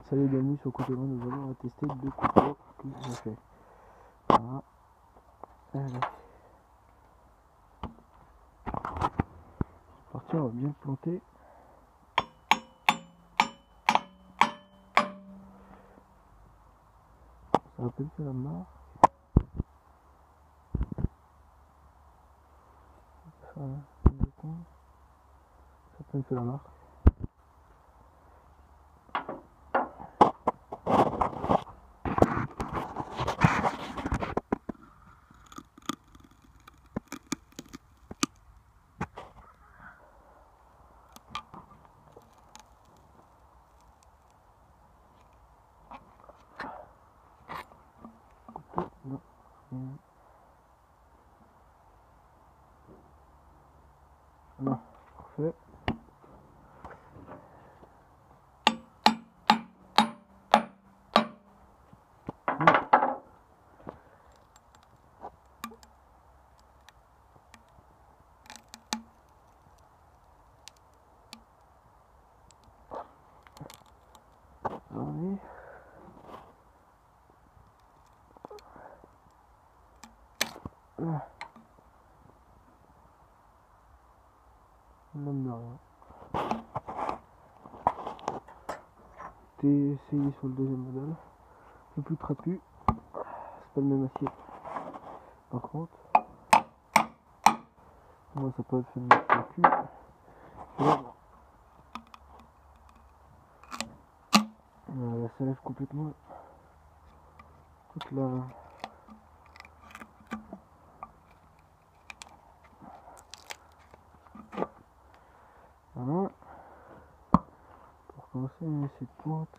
Salut, bienvenue sur Couteau Loin, nous allons tester deux couteaux que j'ai fait. Voilà. Allez. C'est parti, on va bien le planter. Ça va à peine fait la marque. Ça a peine fait la marque. Non. Non, parfait. Allez. Même de rien. J'ai essayé sur le deuxième modèle. Le plus trapu. C'est pas le même acier. Par contre, moi ça peut être fait de mettre le cul. Là, ça lève complètement toute la... Voilà. Pour commencer, cette pointe.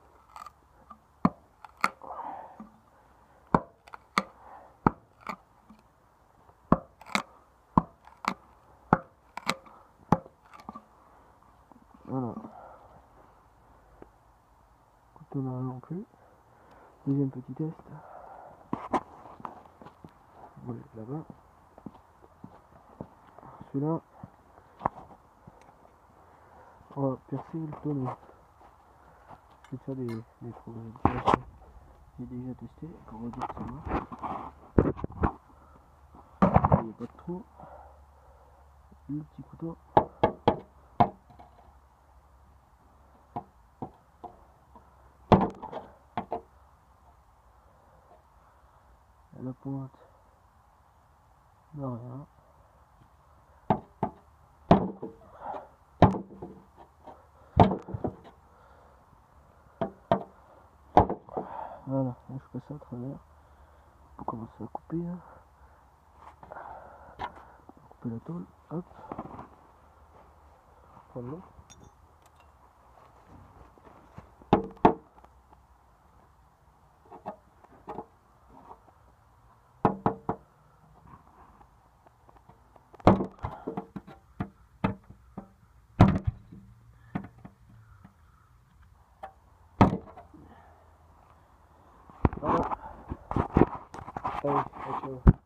Voilà. Couteau n'a rien non plus. Deuxième petit test. On va le mettre là-bas. Celui-là, on va percer le tonneau. Je vais faire des trous. J'ai déjà testé, on va dire que ça marche. Il n'y a pas de trou. Le petit couteau. La pointe n'a rien. Voilà, là, je passe ça à travers pour commencer à couper. Couper la tôle, hop. Prendre l'autre. Voilà. Allez, ciao.